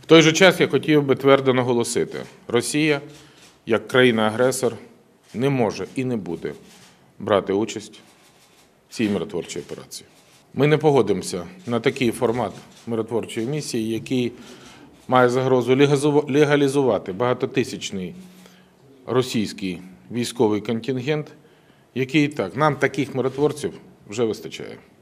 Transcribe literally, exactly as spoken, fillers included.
той же час я хотів би твердо наголосити, Росія, як країна-агресор, не може і не буде брати участь в цій миротворчій операції. Ми не погодимося на такий формат миротворчої місії, який має загрозу легалізувати багатотисячний російський військовий контингент, який і так, нам таких миротворців вже вистачає.